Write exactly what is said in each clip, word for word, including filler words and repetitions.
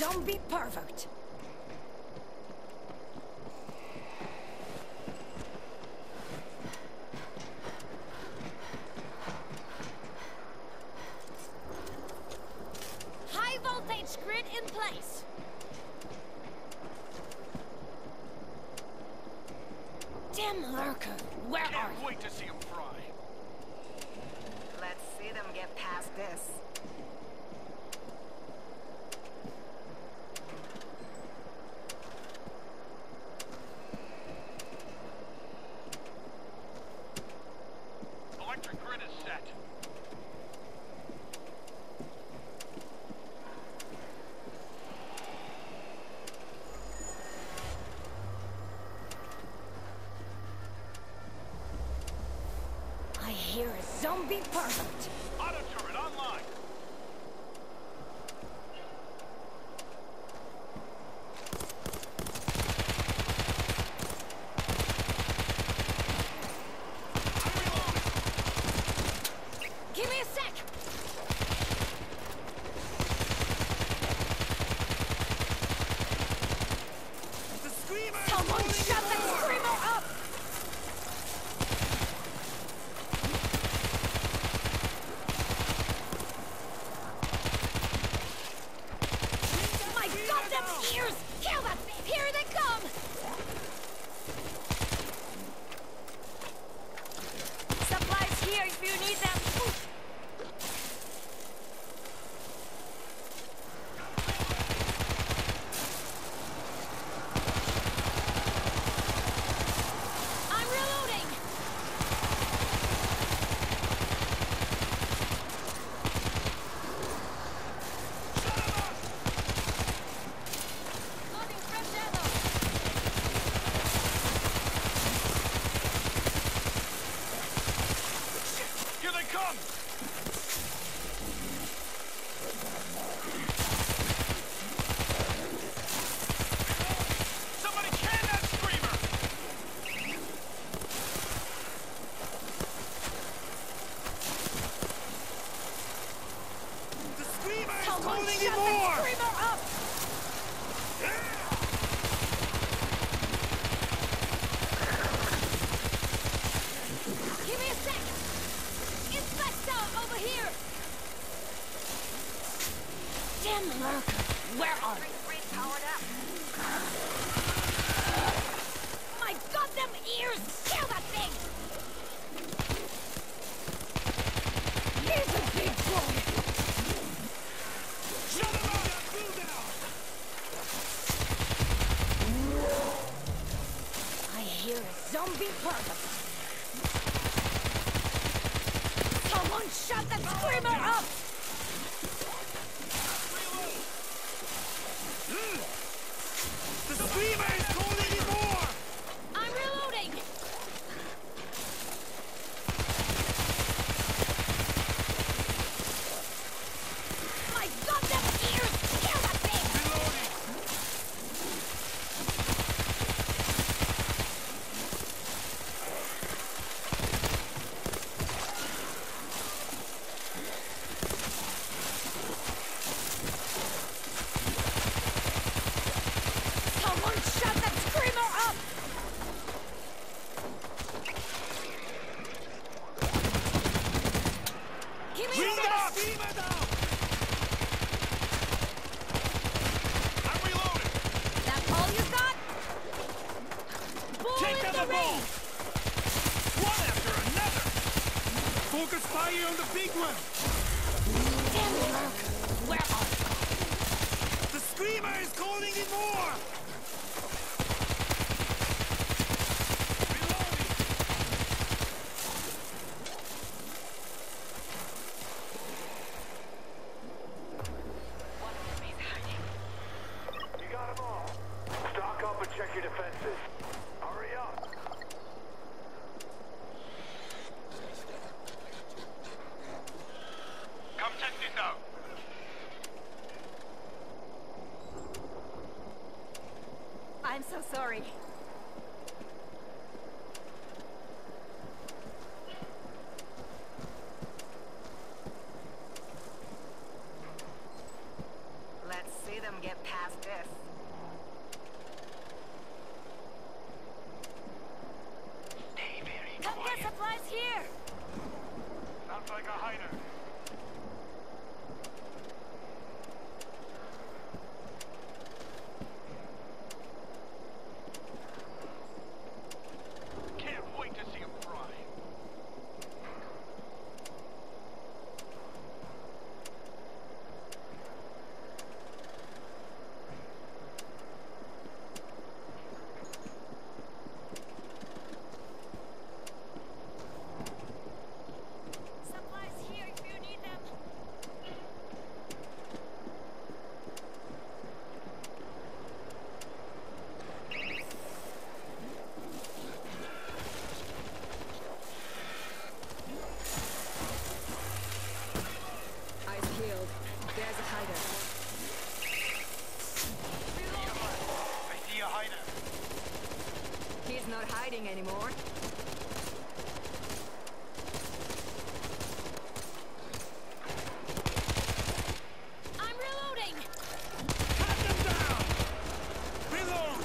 zombie pervert. High voltage grid in place. Damn lurker, where Can't are you? wait to see him fry. Let's see them get past this. Electric grid is set. I hear a zombie pervert. Auto turret online. Give me a sec! The screamer! Someone shut that screamer up! My goddamn ears! Kill that! Here they come! Supplies here if you need them. I'm reloading! Loading fresh ammo! Here they come! Somebody can that screamer! The screamer is Someone calling shut you that more! screamer up! Give me a sec! Inspector, over here! Damn lurker, where are you? Grid powered up. My goddamn ears! Kill that thing! Here's a big boy! Shut him up! Move now! I hear a zombie pervert. Someone shut that screamer up! The screamer is calling you more! I'm reloading! My goddamn ears! Kill that thing! Someone shut that screamer up! Give me Bring a the sec! screamer down! I'm reloading! That all you got? Bull Take in down the the ball! ring! One after another! Focus fire on the big one! Damn lurker, where are you? The screamer is calling you more! One enemy's hiding. You got them all. Stock up and check your defenses. Hurry up. Come test it. got supplies here. Sounds like a hider. Can't wait to see him fry. Supplies here if you need them. Eyes peeled. There's a hider. I see a hider. He's not hiding anymore. I'm reloading. Cut them down! Reload!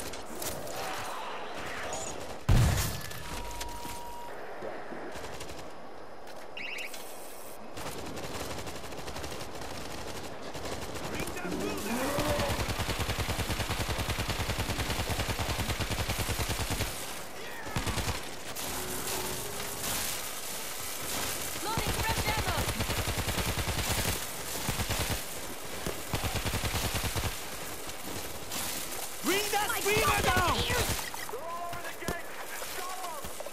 Bring that food down! Loading fresh ammo. Bring that My screamer goddamn down! ears! They're all over the gates! Stop them!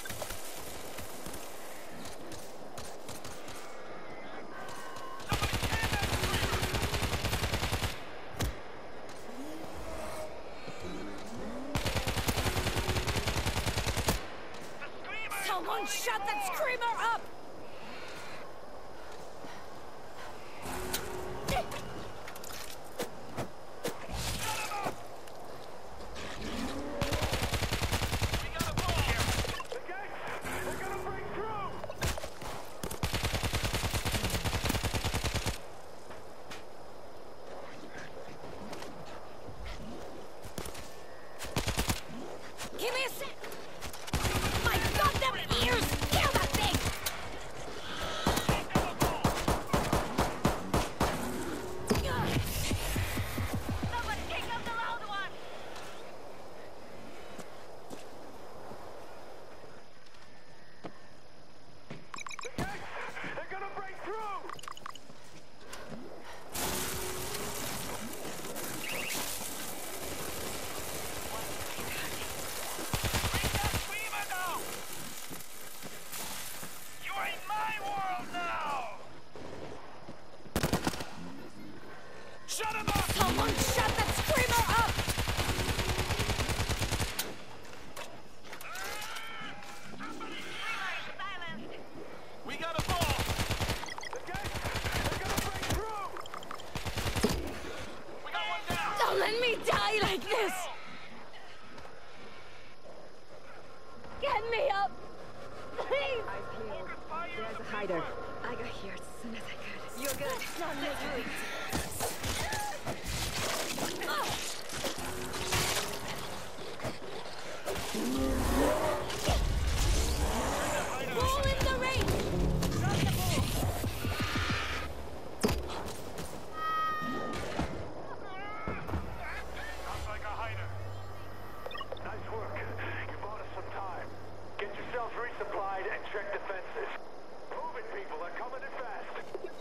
Someone shut that screamer up! We got a ball here. The gates! They're gonna break through! Give me a sec! My goddamn ears! Kill that thing! Someone pick up the loud one! The gates! They're gonna break through! Bring that screamer down. You're in my world now. Shut him up. Someone shut that screamer up! We got a ball. The gates! They're gonna break through! We got one down. Don't let me die like this! Get me up! Please! Eyes peeled. There's a hider. I got here as soon as I could. You're good. Let's not make it. Ball in the ring! Drop the ball! Sounds like a hider. Nice work. You bought us some time. Get yourselves resupplied and check defenses. Move it, people. They're coming in fast.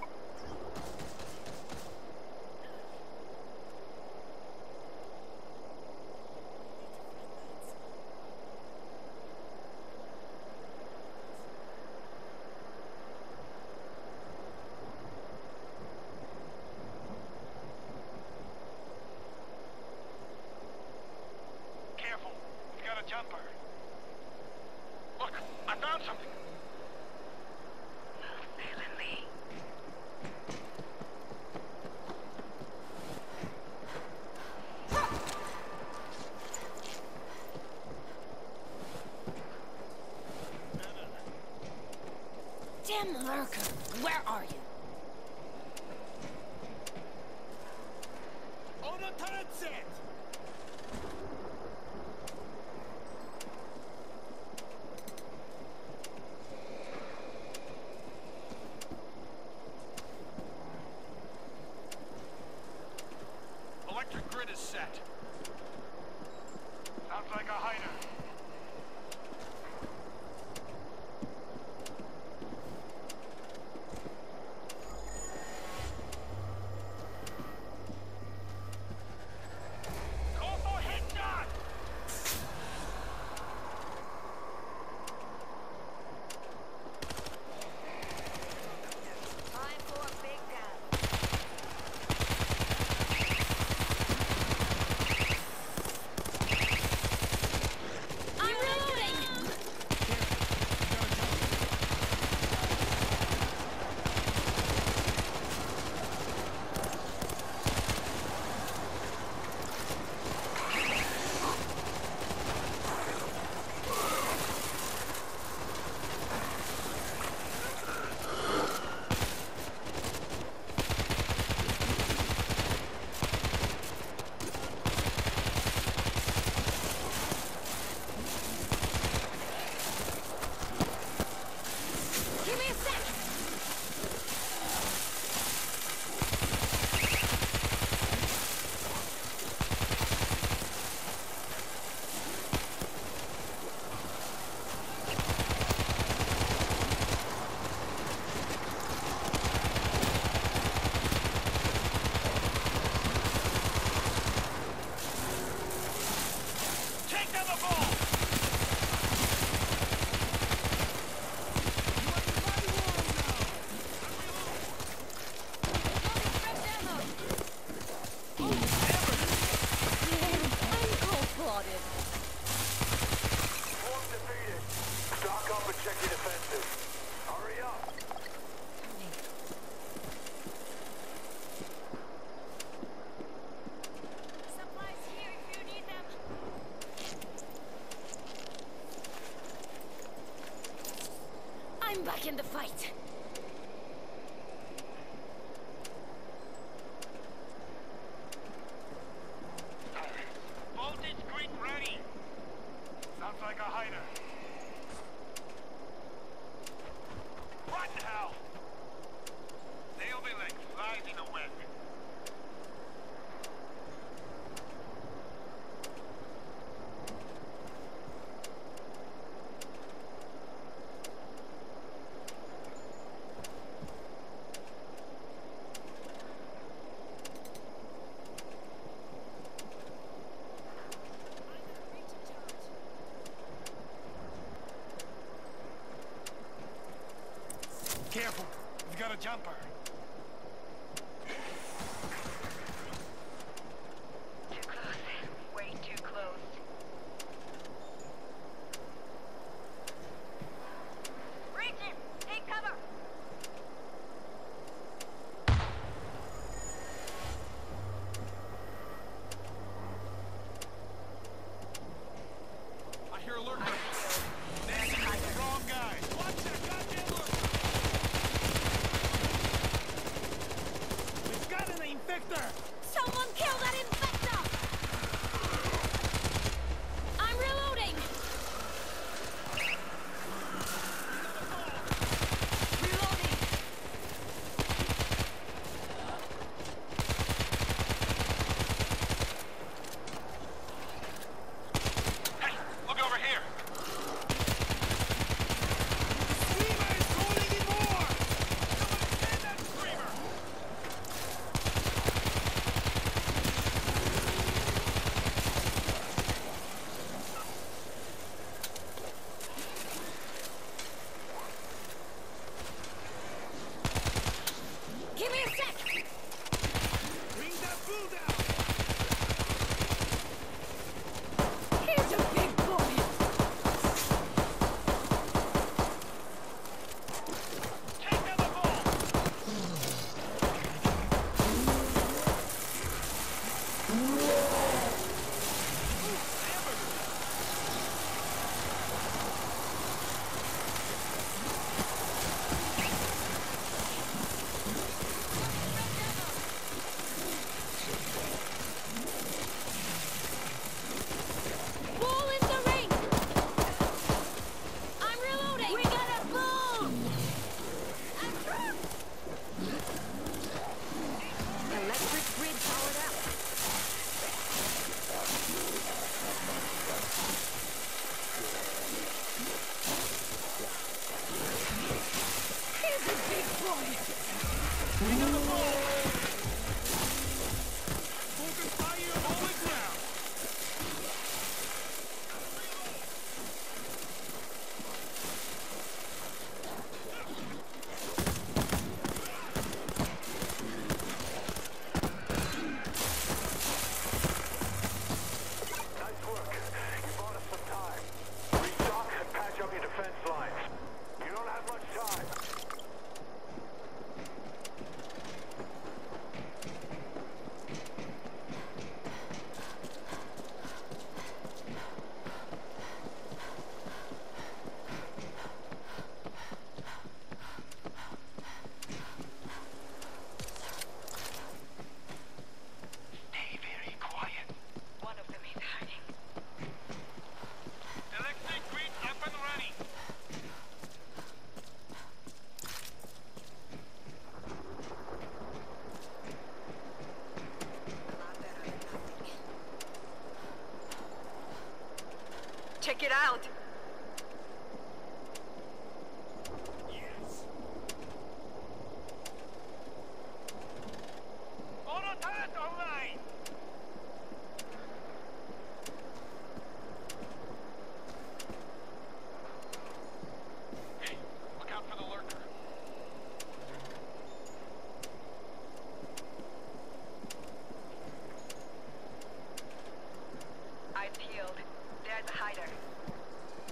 Careful. We've got a jumper. Look, I found something. Silently. Damn lurker! Where are you? On the turret set! I'm back in the fight. Voltage grid ready. Sounds like a hider. What the hell? They'll be like flies in a web. Careful, he's got a jumper. Too close. Way too close. Reach him! Take cover! I hear a lurker. That's the wrong guy. Watch that goddamn lurker. We've got an infector. Someone kill that infector! I'm reloading! Reloading! Hey, look over here. Screamer is calling in more! Send that screamer. Give me a sec! Bring that fool down! Here's a big boy! Take down the ball. Ball in the ring! I'm reloading! We got a ball! I'm through! Electric grid powered up. Here's a big boy! Focus fire on the ground! Nice work. You bought us some time. Restock and patch up your defense lines. You don't have much time. Stay very quiet. One of them is hiding. Electric grid up and running. A lot better than nothing. Check it out! Yes! Auto turret online. Hey, look out for the lurker. I've healed. There's a hider.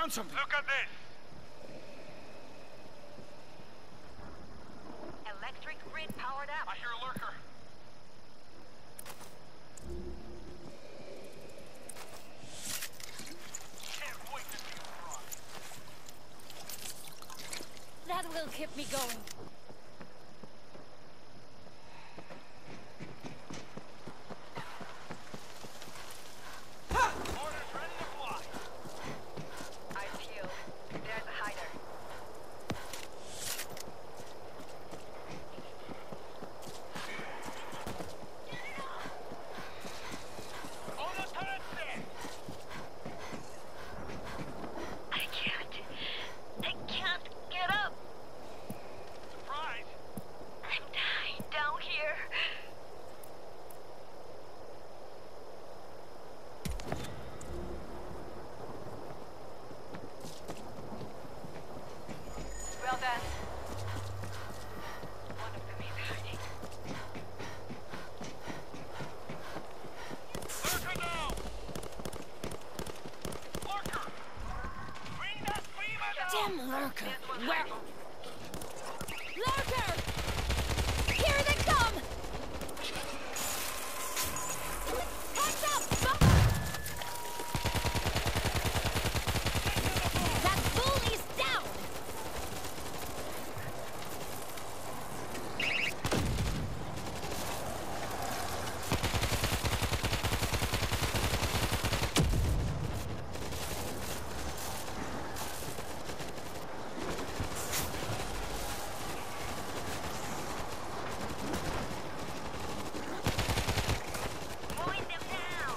found something. Look at this. Electric grid powered up. I hear a lurker. Can't wait to see him run. That will keep me going. Orders ready to fly. Eyes peeled. There's a hider. Uno turret set. I can't. I can't get up. Surprise. I'm dying down here. Well done. One of them is hiding. Lurker down. Lurker. Bring that beam down. Damn lurker! Where? Lurker! Here they come! Heads up! That fool is down! Mowing them down.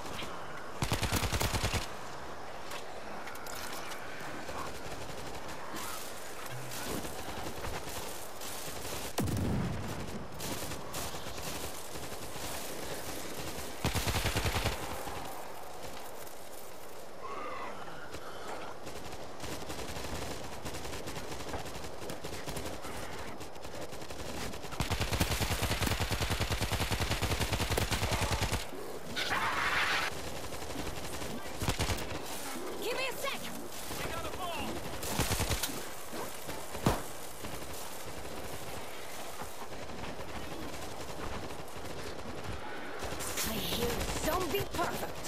Give me a sec! We got a ball. I hear zombie perfect!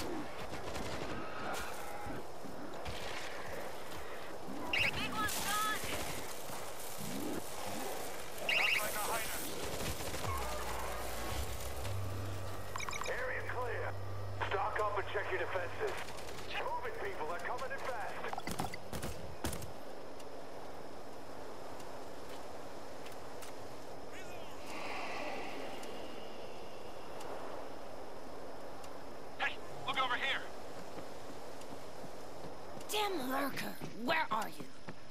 The big one's gone. Sounds like a hider. Area clear. Stock up and check your defenses. Move it, people. They're coming in fast. Hey, look over here. Damn lurker! Where are you?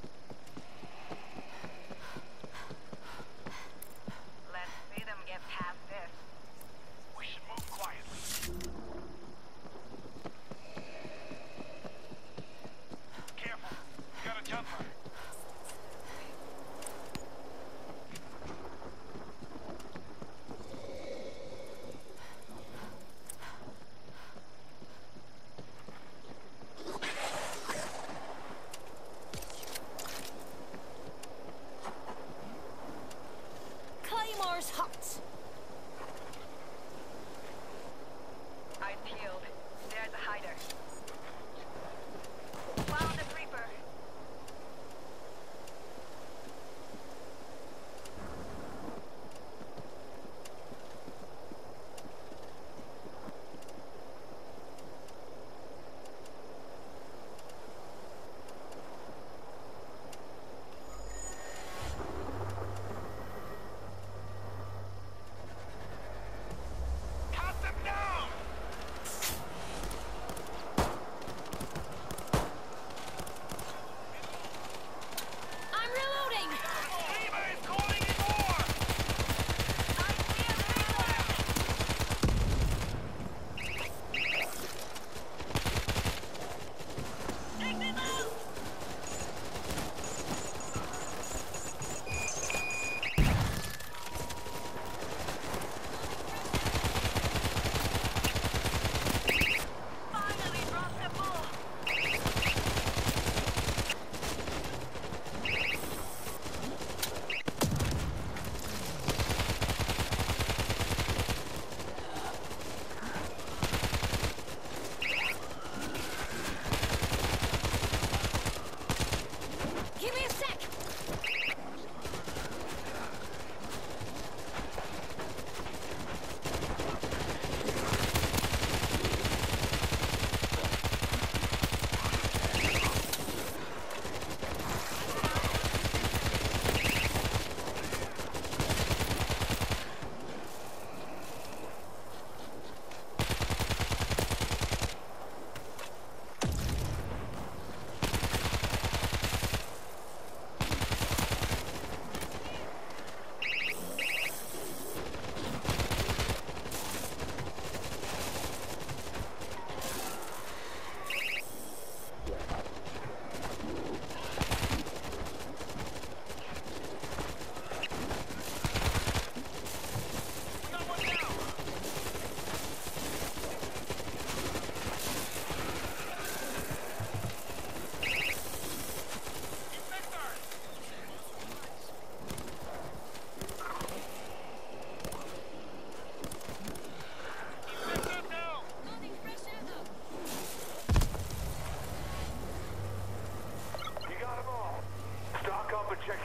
Let's see them get past this. We should move quietly. Careful. We got a jumper.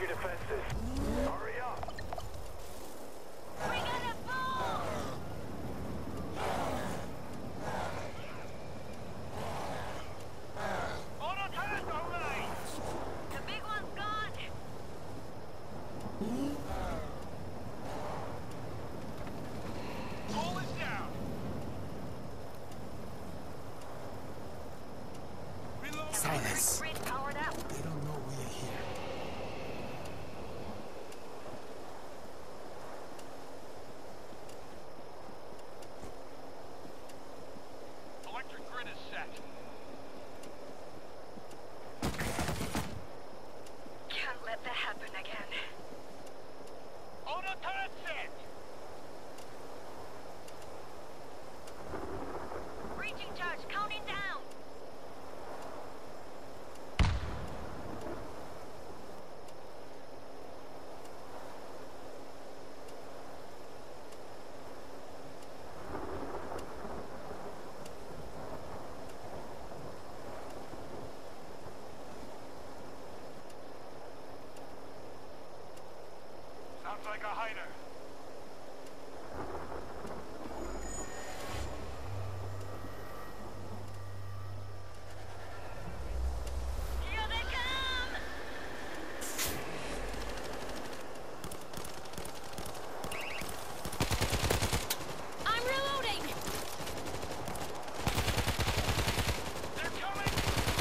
your defenses. Hurry up. We gotta move! Auto turret, alright! The big one's gone! All is down. Reload. Silence. Grid powered up. They don't know we are here. Electric grid is set. Can't let that happen again. Auto turret set. Breaching charge counting down. Sounds like a hider. Here they come! I'm reloading! They're coming!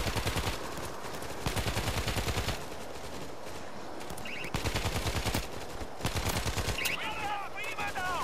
Viva now!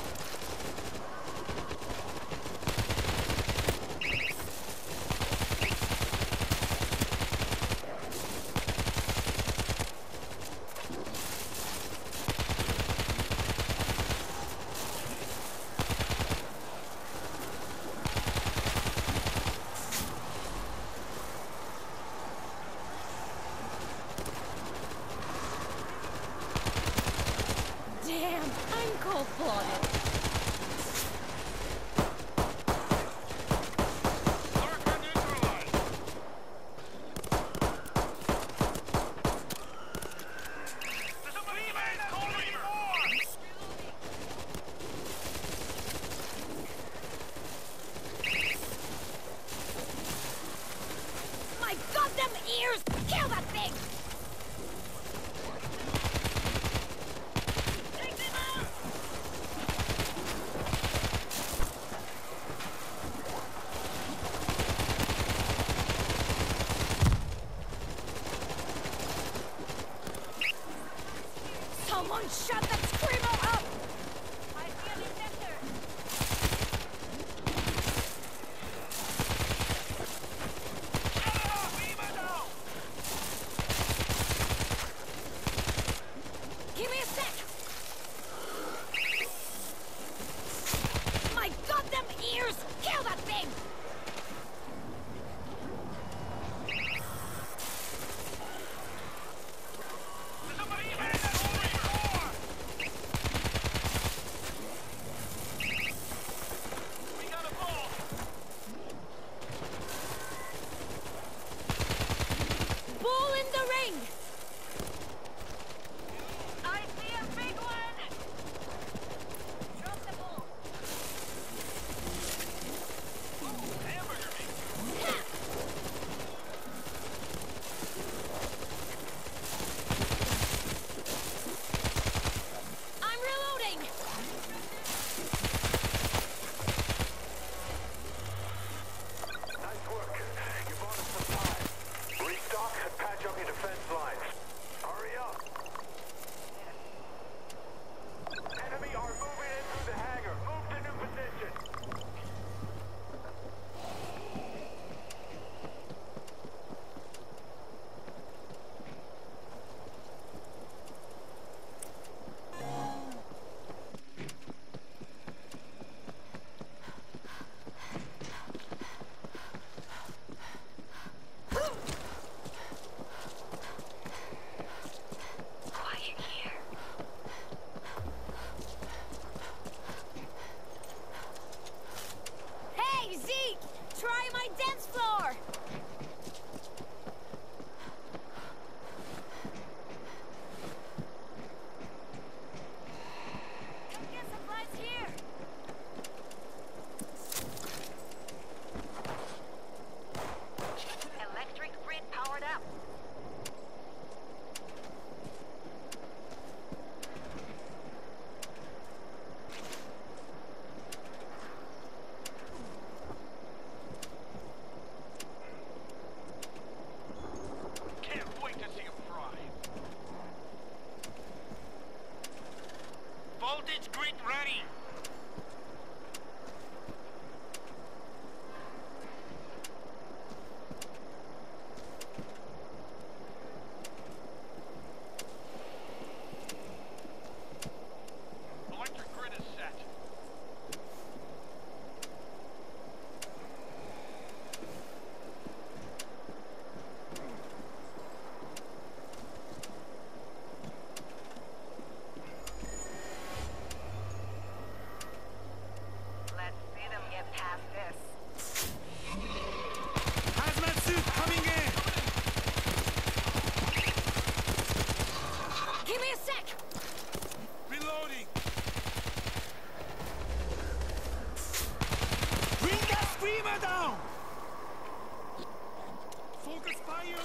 Damn, I'm cold-blooded. Lurker neutralized. There's a Viva calling more! My goddamn ears! Kill that thing! Take them out! Someone shut that screamer up! I see an injector! Viva now! Give me a sec! My goddamn ears! Kill that thing! There's a Viva calling more!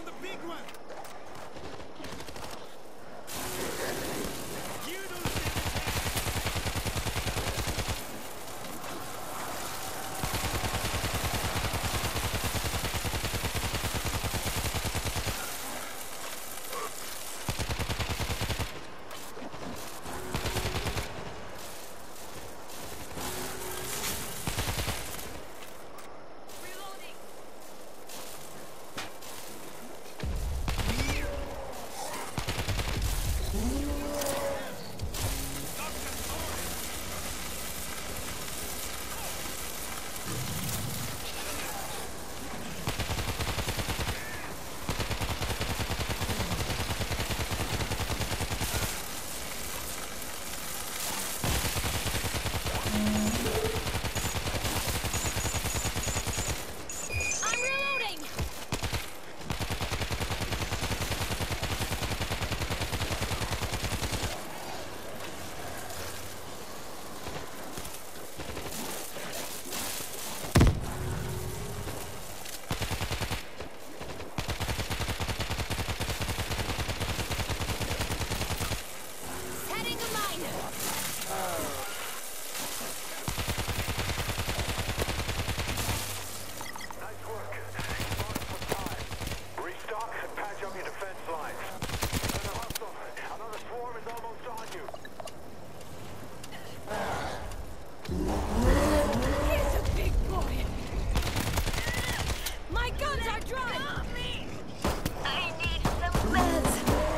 on the big one! You don't stand a Reloading. I'm reloading. Setting a mine. Nice work. You bought us some time. Restock and patch up your defense lines. Better hustle. Another swarm is almost on you. He's a big boy. My guns are dry. I need some meds.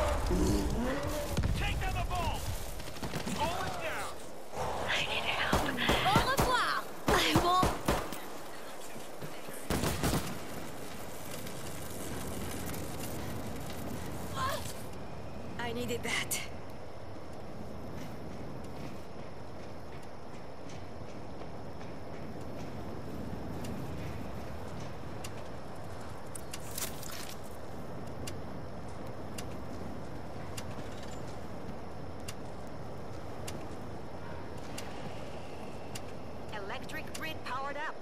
Take down the ball! Going down! I need help. Au revoir. I won't. I needed that. Electric grid powered up.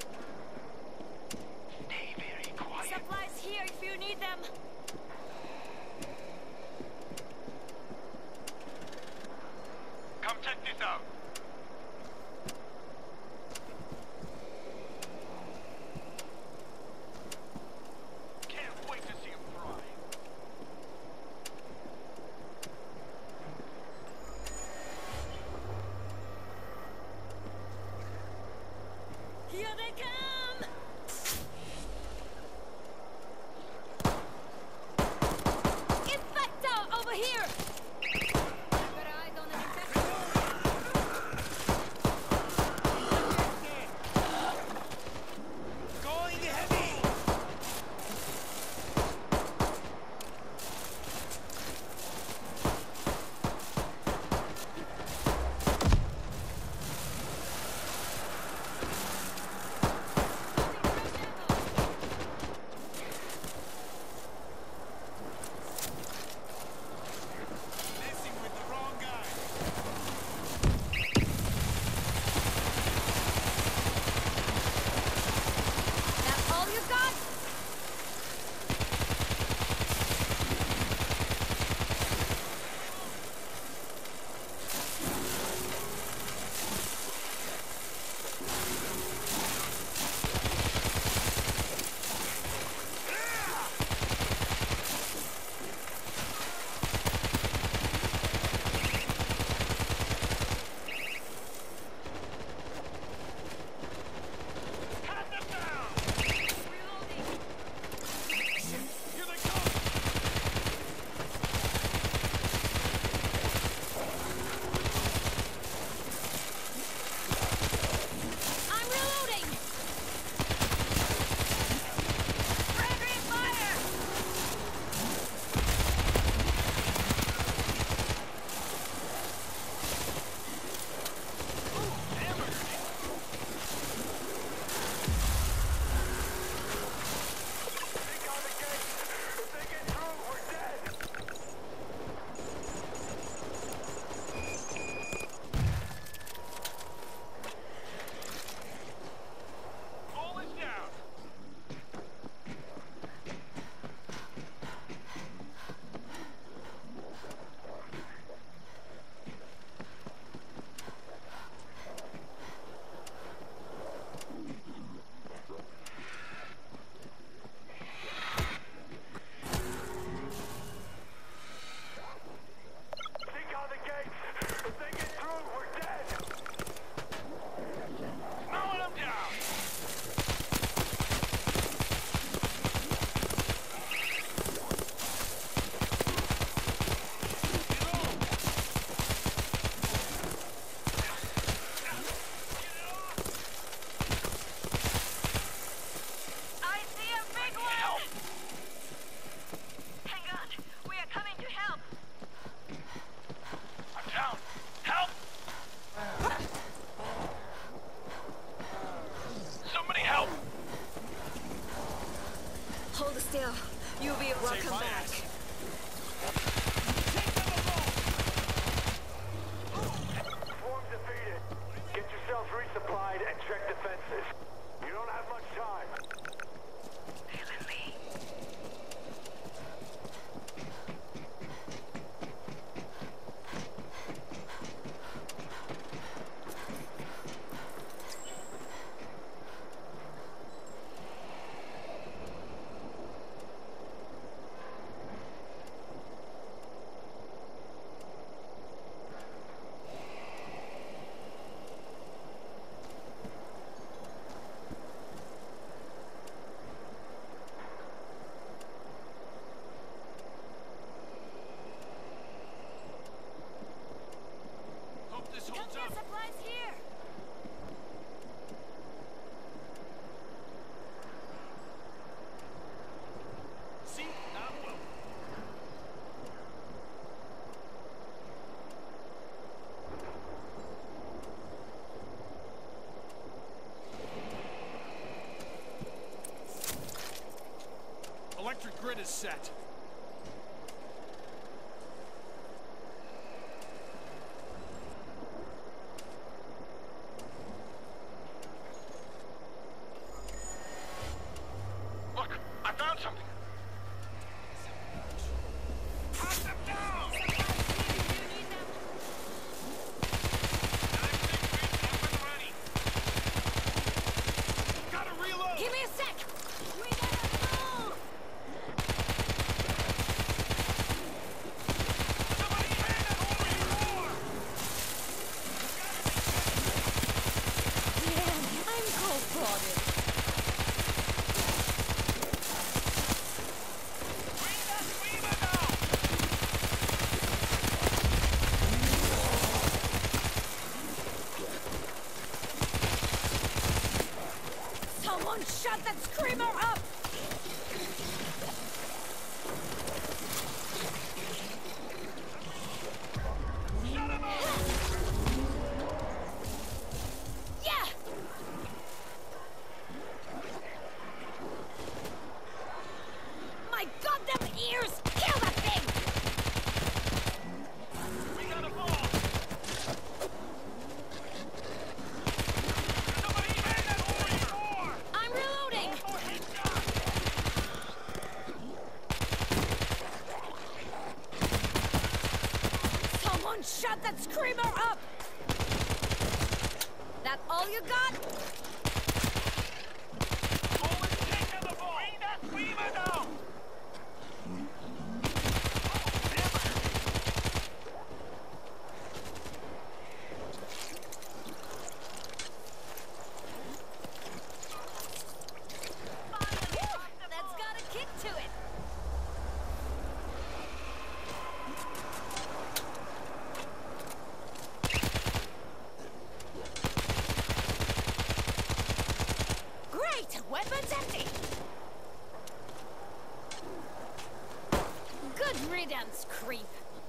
Stay very quiet. Supplies here if you need them. Hold still. You'll be welcome my back. ass. Take them alone. Swarm defeated. Get yourselves resupplied and check defenses. You don't have much time. Hope this Come holds get up. supplies here. See? Not well. Electric grid is set. Look, I found something. Hunt them down! Supplies here. You need them. Nine six three, up and ready. Gotta reload! Give me a sec. We gotta move. Somebody man that over your Yeah, I'm cold-blooded. Bring that screamer down! Someone shut that screamer up. Shut him up! Yeah. My goddamn ears! Kill that thing! We got a ball! Somebody man that over your door! I'm reloading. More headshot! Someone shut that screamer up. That all you got? Go and take down the ball! Bring that screamer down! That's got a kick to it. Great! Weapons empty! Good riddance, creep.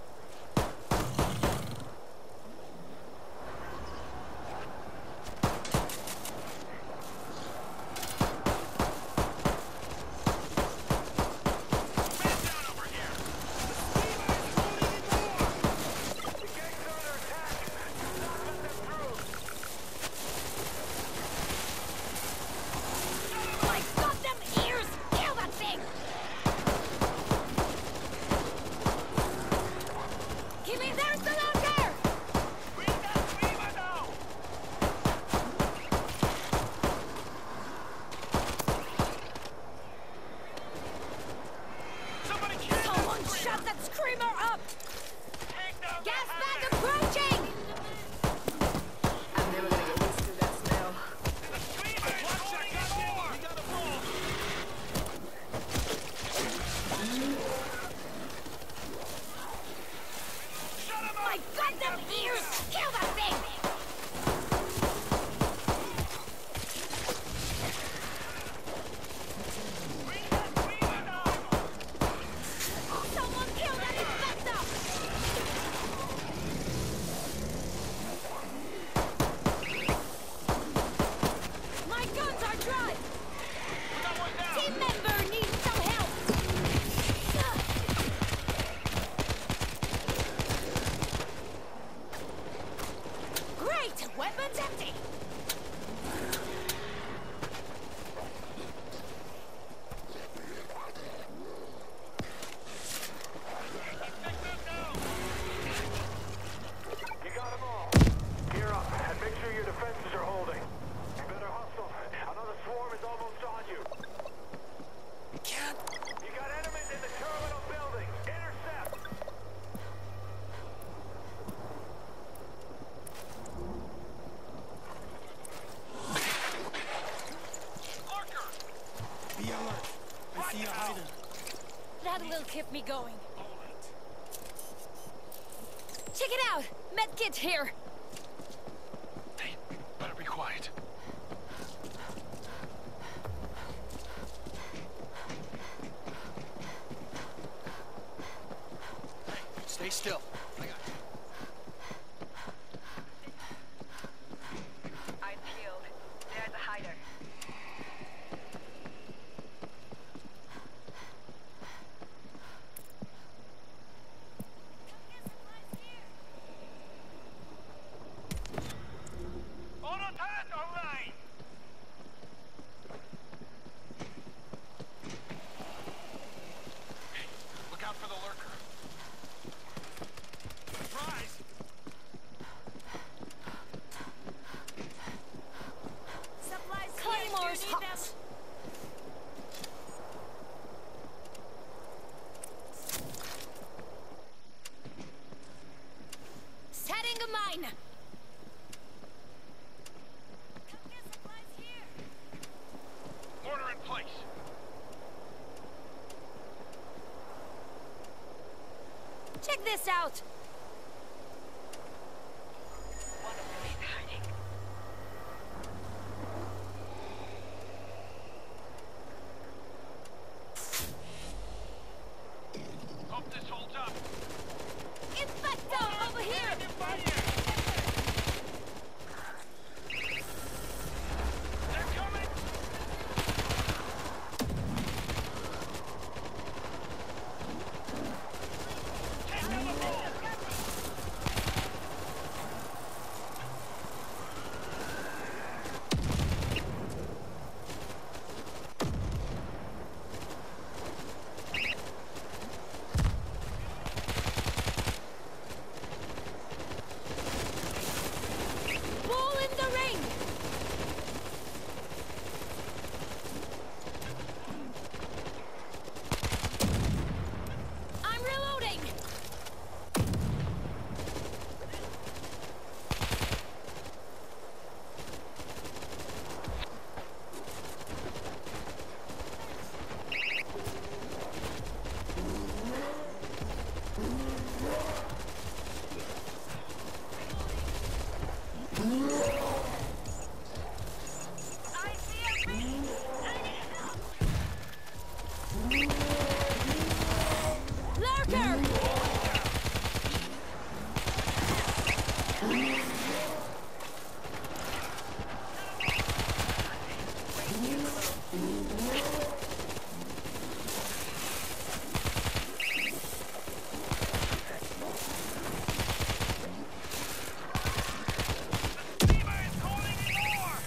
Man down over here! The gang's under attack. Do not let them through. My goddamn ears! Kill that thing! Give me there's the longer! Bring that screamer down! Somebody kill Someone that shut that screamer up! Take down Gas that bag hammer! approaching! I'm never gonna get used to that smell. The screamer is holding it more! We got a ball! Shut him My up! goddamn ears! Kill that thing! Bring that screamer down! Someone kill that infector! see a hider. That will keep me going. Hold it. Check it out! Medkit here! Hey, better be quiet. Hey, stay still. I got you. I'm healed. There's a hider. Auto pass online! Hey, look out for the lurker. Surprise! Supplies Claymore's hot! Setting a mine! Come get supplies here! Order in place. Check this out! One of them is hiding. Hope this holds up. Infecto over here! They're coming! Take down the ball! Ball in the ring! I'm reloading! I see a ring! I need help! Lurker! Steamer is calling in more!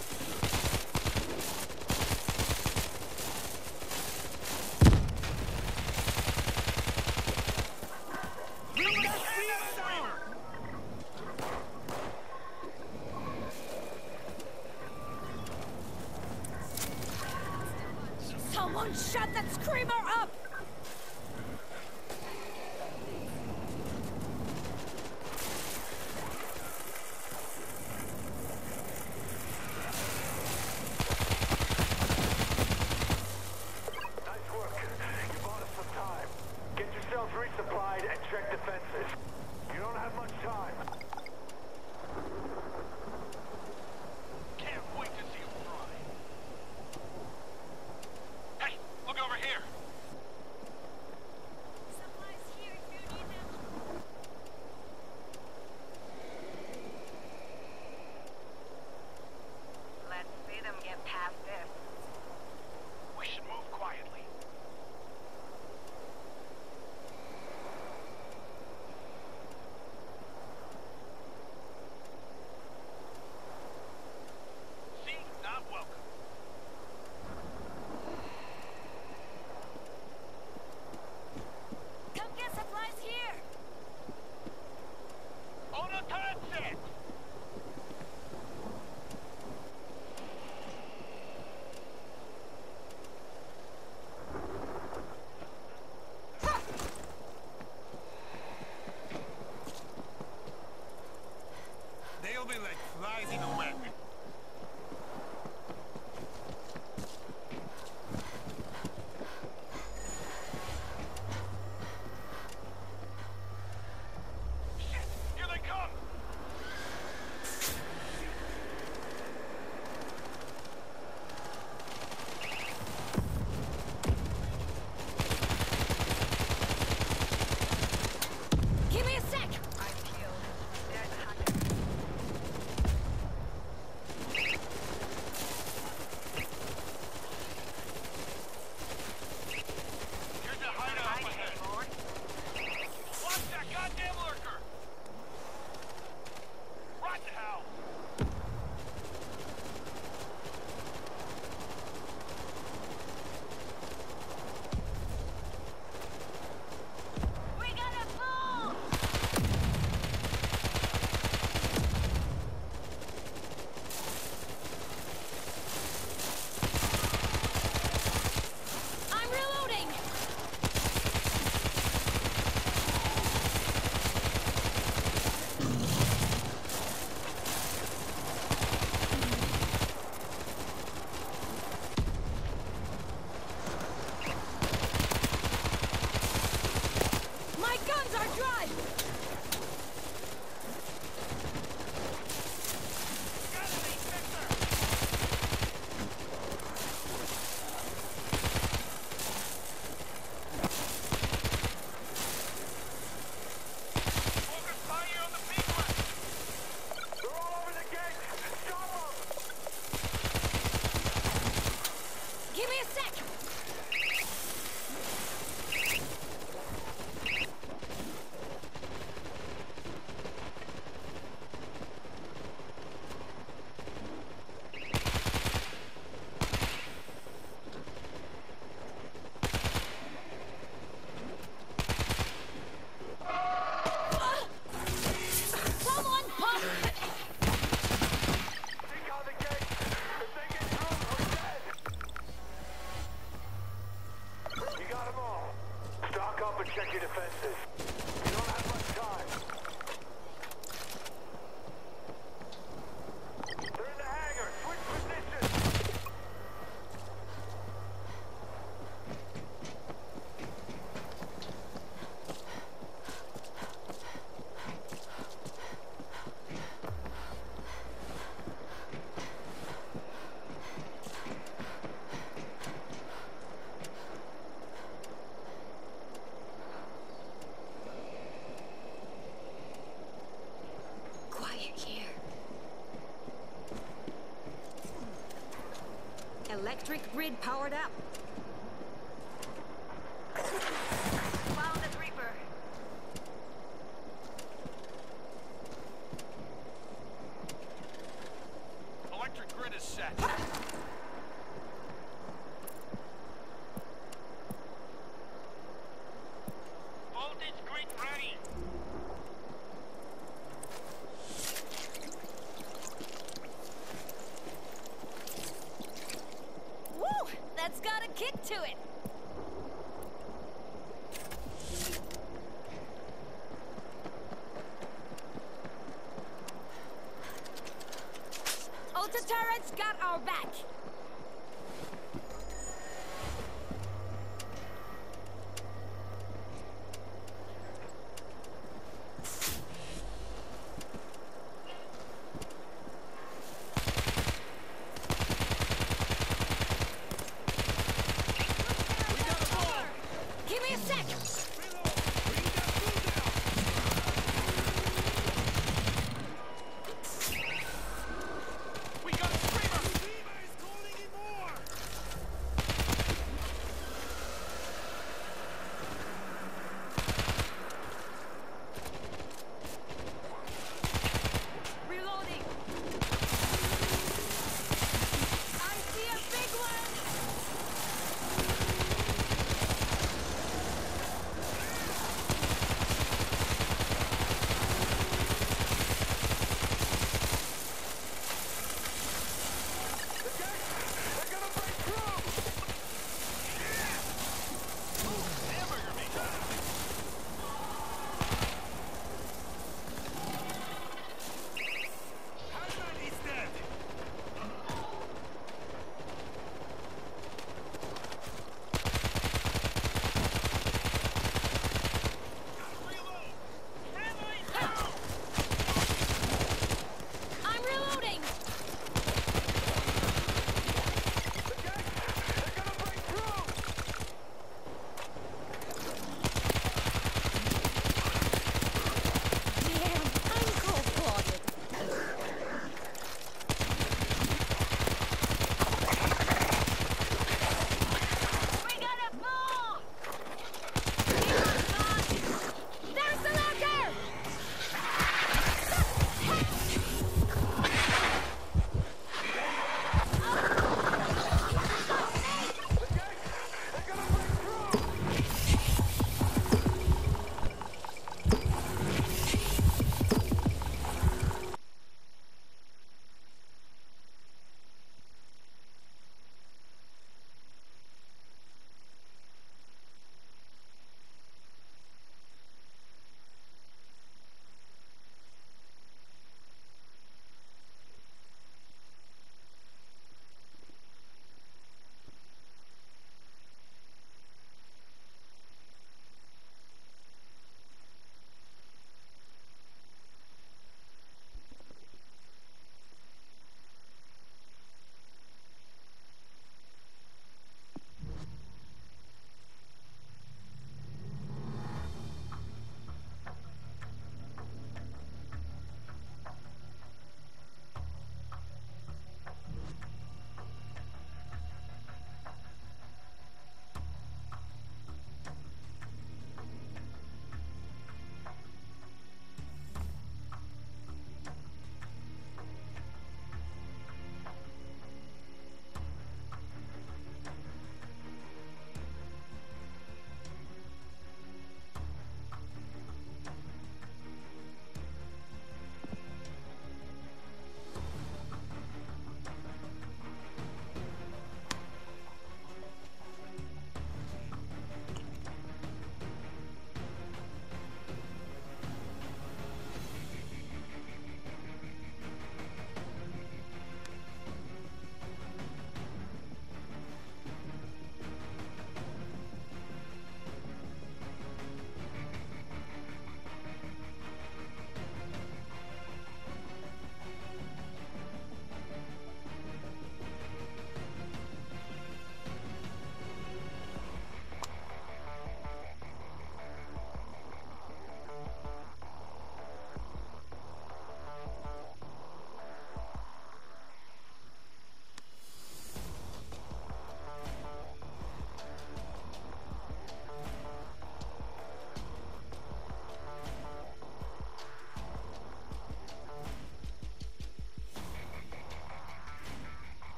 Someone shut that screamer up! Nice work. You bought us some time. Get yourselves resupplied and check defenses. You don't have much time. Can't wait to see him fry. Hey, look over here. Supplies here if you need them. Let's see them get past this. We should move quietly. Check your defenses. You don't have much time. They're in the hangar. Switch positions. Quiet here. Electric grid powered up. Found the Reaper. Electric grid is set. Voltage grid ready. Woo! That's got a kick to it. Ultra turrets got our back. Give me a sec.